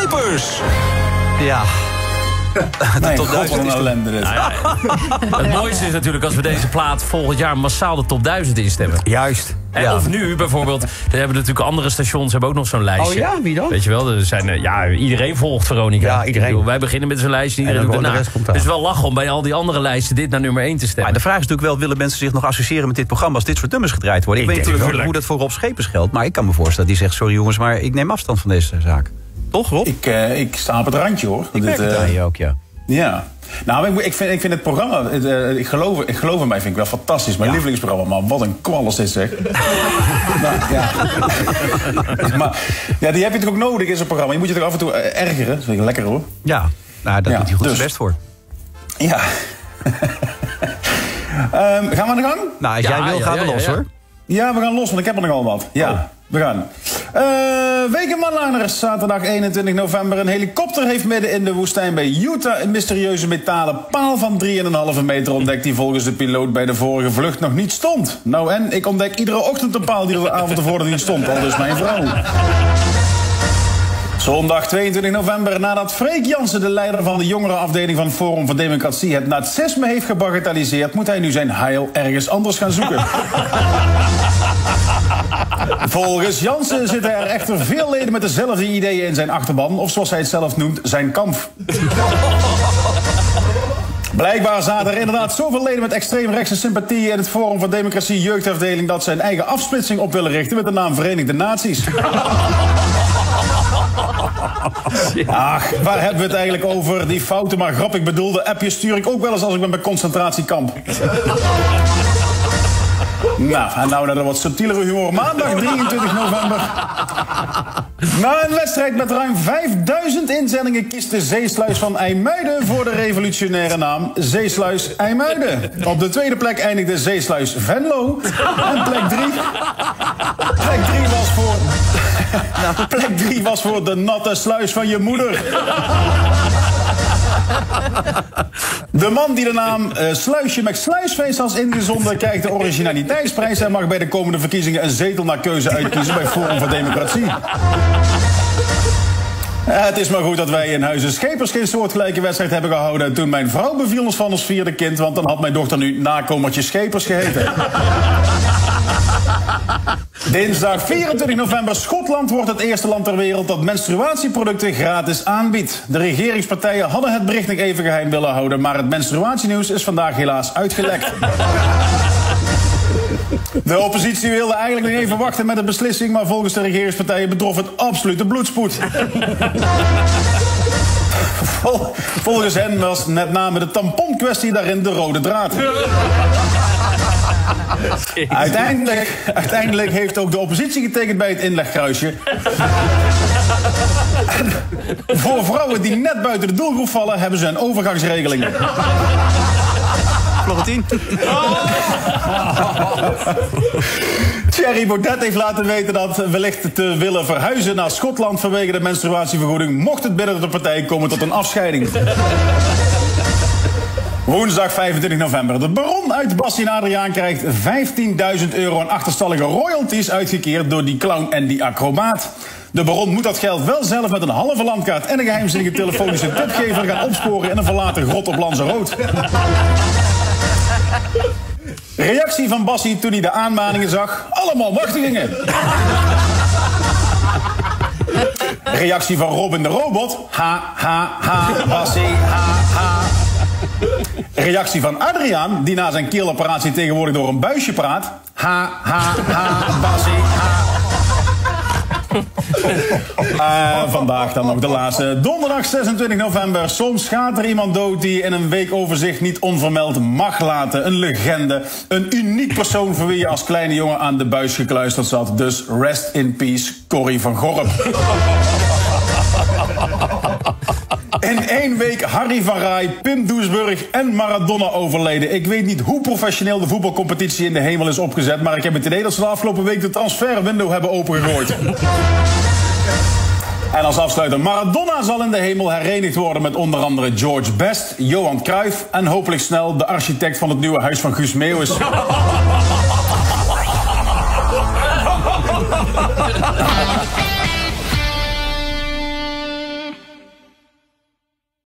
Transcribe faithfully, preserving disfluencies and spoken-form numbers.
Schepers. Ja. De top duizend is ellende dit. Nou ja, het mooiste is natuurlijk als we deze plaat volgend jaar massaal de top duizend instemmen. Juist. En Ja. Of nu bijvoorbeeld, er hebben natuurlijk andere stations hebben ook nog zo'n lijstje. Oh ja, wie dan? Weet je wel, er zijn, eh, ja, iedereen volgt Veronica. Ja, iedereen. Ik bedoel, wij beginnen met zo'n lijstje, iedereen En doet dan daarna. de rest komt aan. Het is wel lachen om bij al die andere lijsten dit naar nummer één te stemmen. Maar de vraag is natuurlijk wel, willen mensen zich nog associëren met dit programma als dit soort nummers gedraaid worden? Ik, Ik weet denk natuurlijk het hoe dat voor Rob Schepers geldt, maar ik kan me voorstellen dat die zegt, sorry jongens, maar ik neem afstand van deze zaak. Toch, Rob? Ik, uh, ik sta op het randje, hoor. Ik merk Dit, het uh, aan je ook, ja. Ja. Nou, ik, ik, vind, ik vind het programma, het, uh, ik, geloof, ik geloof in mij, vind ik wel fantastisch. Mijn Ja. lievelingsprogramma, maar wat een kwal is dit, zeg. Nou, ja. Maar ja, die heb je toch ook nodig in zo'n programma. Je moet je toch af en toe uh, ergeren. Dat vind ik lekker, hoor. Ja, nou, daar Ja, doet hij goed dus. zijn best voor. Ja. um, gaan we aan de gang? Nou, als Ja, jij wil, ja, gaan ja, we ja, los, ja. hoor. Ja, we gaan los, want ik heb er nogal wat. Ja, Oh. we gaan. Uh, Weken One-Liners, zaterdag eenentwintig november. Een helikopter heeft midden in de woestijn bij Utah een mysterieuze metalen paal van drie komma vijf meter ontdekt die volgens de piloot bij de vorige vlucht nog niet stond. Nou en, ik ontdek iedere ochtend een paal die er de avond ervoor nog niet stond, al dus mijn vrouw. Zondag tweeëntwintig november, nadat Freek Jansen, de leider van de jongerenafdeling van Forum voor Democratie, het nazisme heeft gebagatelliseerd, moet hij nu zijn heil ergens anders gaan zoeken. Volgens Jansen zitten er echter veel leden met dezelfde ideeën in zijn achterban, of zoals hij het zelf noemt, zijn kamp. Blijkbaar zaten er inderdaad zoveel leden met extreemrechtse sympathieën in het Forum voor Democratie jeugdafdeling dat ze een eigen afsplitsing op willen richten met de naam Verenigde Naties. Ach, waar hebben we het eigenlijk over? Die foute maar grappig bedoelde appjes stuur ik ook wel eens als ik ben bij concentratiekamp. Nou, en nou naar de wat subtielere humor. Maandag drieëntwintig november. Na een wedstrijd met ruim vijfduizend inzendingen kiest de Zeesluis van IJmuiden voor de revolutionaire naam Zeesluis IJmuiden. Op de tweede plek eindigde Zeesluis Venlo. En plek drie... Plek drie was voor... Nou, plek drie was voor de natte sluis van je moeder. De man die de naam uh, Sluisje met Sluisfeest als ingezonden krijgt de originaliteitsprijs en mag bij de komende verkiezingen een zetel naar keuze uitkiezen bij Forum voor Democratie. Uh, het is maar goed dat wij in Huizen Schepers geen soortgelijke wedstrijd hebben gehouden toen mijn vrouw beviel ons van ons vierde kind, want dan had mijn dochter nu nakomertje Schepers geheten. Dinsdag vierentwintig november. Schotland wordt het eerste land ter wereld dat menstruatieproducten gratis aanbiedt. De regeringspartijen hadden het bericht nog even geheim willen houden, maar het menstruatienieuws is vandaag helaas uitgelekt. De oppositie wilde eigenlijk nog even wachten met de beslissing, maar volgens de regeringspartijen betrof het absolute bloedspoed. Vol, volgens hen was met name de tamponkwestie daarin de rode draad. Uiteindelijk, uiteindelijk heeft ook de oppositie getekend bij het inlegkruisje. Voor vrouwen die net buiten de doelgroep vallen, hebben ze een overgangsregeling. Florentien. Thierry Baudet heeft laten weten dat wellicht te willen verhuizen naar Schotland vanwege de menstruatievergoeding, mocht het binnen de partij komen tot een afscheiding. Woensdag vijfentwintig november. De baron uit Bastien Adriaan krijgt vijftienduizend euro aan achterstallige royalties uitgekeerd door die clown en die acrobaat. De baron moet dat geld wel zelf met een halve landkaart en een geheimzinnige telefonische tipgever gaan opsporen in een verlaten grot op Lanzarote. Reactie van Bassie toen hij de aanmaningen zag. Allemaal machtigingen. Reactie van Robin de Robot. Ha, ha, ha, Bassie, ha, ha. Reactie van Adriaan, die na zijn keeloperatie tegenwoordig door een buisje praat. Ha, ha, ha, Bassie, ha. Uh, vandaag dan nog de laatste. Donderdag zesentwintig november. Soms gaat er iemand dood die in een weekoverzicht niet onvermeld mag laten. Een legende. Een uniek persoon voor wie je als kleine jongen aan de buis gekluisterd zat. Dus rest in peace, Corrie van Gorp. In één week Harry van Rij, Pim Doesburg en Maradona overleden. Ik weet niet hoe professioneel de voetbalcompetitie in de hemel is opgezet, maar ik heb het idee dat ze de afgelopen week de transferwindow hebben opengegooid. En als afsluiter, Maradona zal in de hemel herenigd worden met onder andere George Best, Johan Cruijff en hopelijk snel de architect van het nieuwe huis van Guus Meeuwis.